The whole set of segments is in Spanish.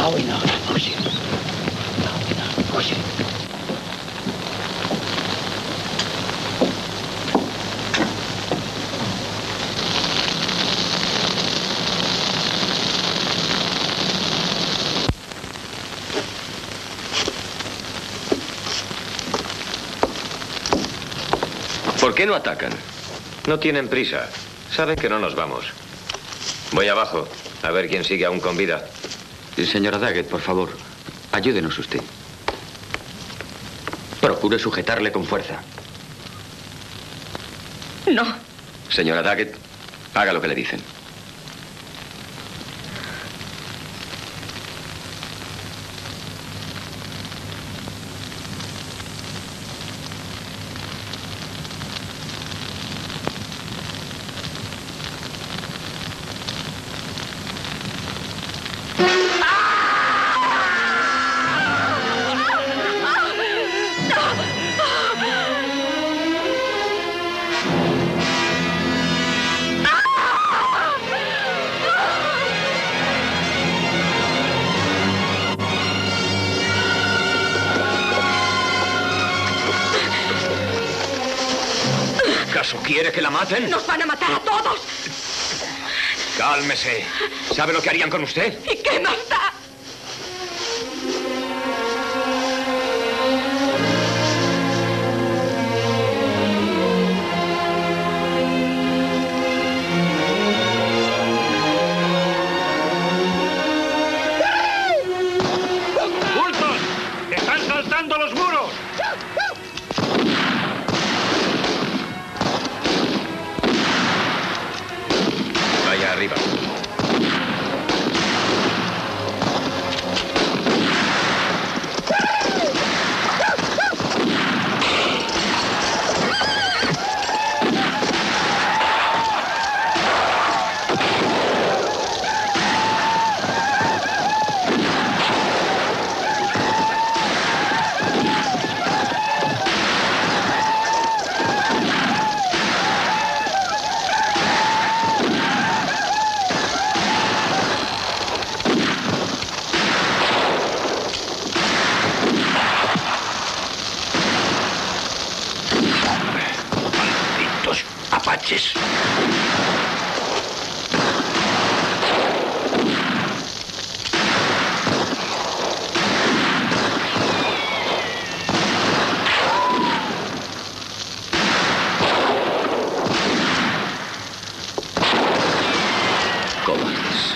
Now enough. Push it. Now enough. Push it. ¿Por qué no atacan? No tienen prisa. Saben que no nos vamos. Voy abajo, a ver quién sigue aún con vida. Señora Daggett, por favor, ayúdenos usted. Procure sujetarle con fuerza. No. Señora Daggett, haga lo que le dicen. ¿Acaso quiere que la maten? ¡Nos van a matar a todos! Cálmese. ¿Sabe lo que harían con usted? ¿Y qué más da? ¡Bultos! ¡Están saltando los muros! Vaya arriba. ¡Malditos apaches! Cobardes.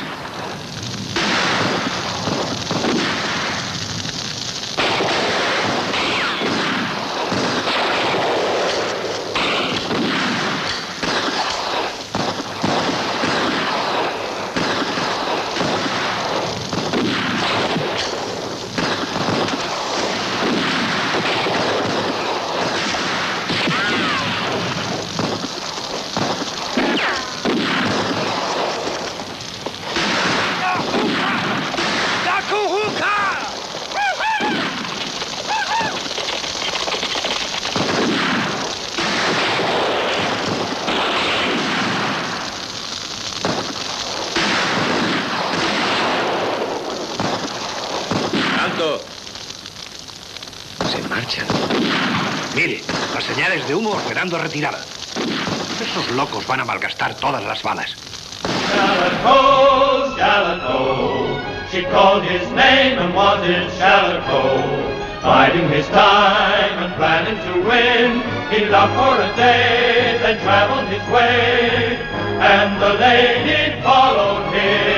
¡Alto! Se marchan. Mire, las señales de humo ordenando retirada. Esos locos van a malgastar todas las balas. Shalako, Shalako, she called his name and wanted Shalako, biding his time and planning to win. He loved for a day, then traveled his way, and the lady followed him.